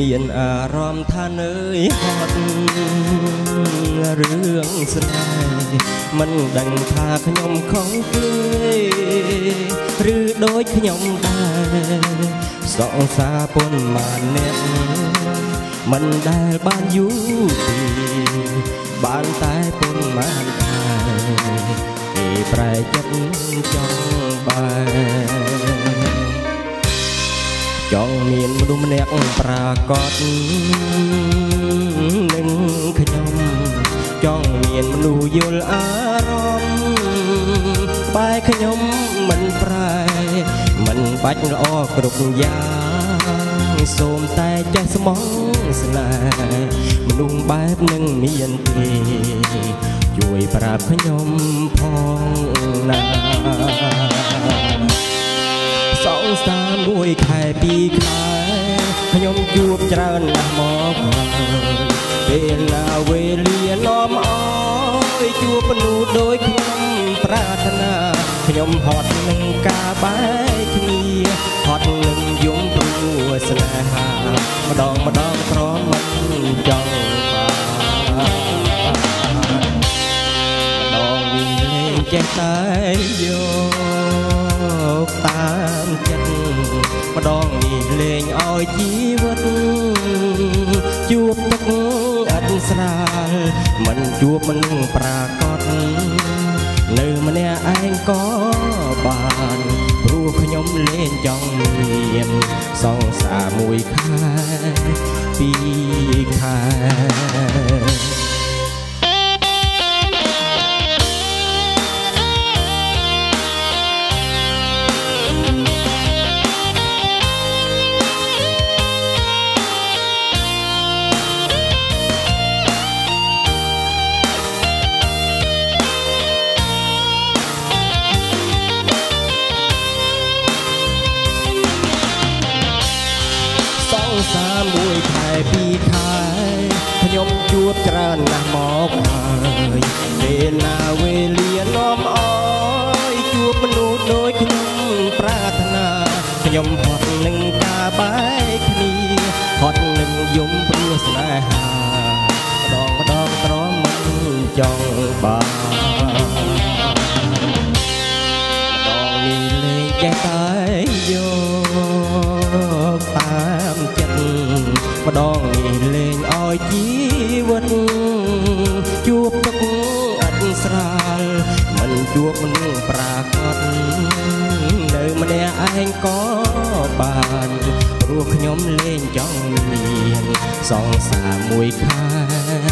មានអារម្មណ៍ថានឿយហត់រឿងស្នេហ៍មិនដឹងថាខ្ញុំខុសគេឬដូចខ្ញុំដែរសង្សារពុនមកអ្នកមិនដែលបានយូរពីបានតែពុនមកថាគេប្រែចិត្តចង់បានចង់មានមនុស្សម្នាក់ប្រាកដនឹងខ្ញុំចង់មានមនុស្សយល់អារម្មណ៍បែរខ្ញុំមិនប្រែមិនបាច់ល្អគ្រប់យ៉ាងសូមតែចេះស្មោះស្នេហ៍មនុស្សបែបនឹងមានទេជួយប្រាប់ខ្ញុំផងណាសង្សារមួយខែពីរខែខ្ញុំជួបច្រើនណាស់មកពេលណាវេលានាំអើយជួបមនុស្សដូចខ្ញុំប្រាថ្នាខ្ញុំហត់នឹងការបែកគ្នាហត់នឹងយំព្រោះស្នេហាម្ដងក្រមិនចង់បានម្ដងវិញលេងចេះតែយកតាមចិត្តម្ដងនេះលេងឲ្យជីវិតជួបទឹកអត់ស្រាលមិនជួបមនុស្សប្រាកដនៅម្នាក់ឯងក៏បានព្រោះខ្ញុំលេងចង់មានសង្សារមួយខែពីរខែមួយខែពីរខែខ្ញុំជួបច្រើនណាស់មកហើយពេលណាវេលានាំអើយជួបមនុស្សដូចខ្ញុំប្រាថ្នាខ្ញុំហត់នឹងការបែកគ្នាហត់នឹងយំព្រោះស្នេហាម្ដងក្រមិនចង់បានម្ដងនេះលេងចេះតែយកតាមចិត្តម្ដងនេះលេងឲ្យជីវិតជួបទឹកអត់ស្រាលមិនជួបមនុស្សប្រាកដនៅម្នាក់ឯងក៏បានព្រោះខ្ញុំលេងចង់មានសង្សារមួយខែ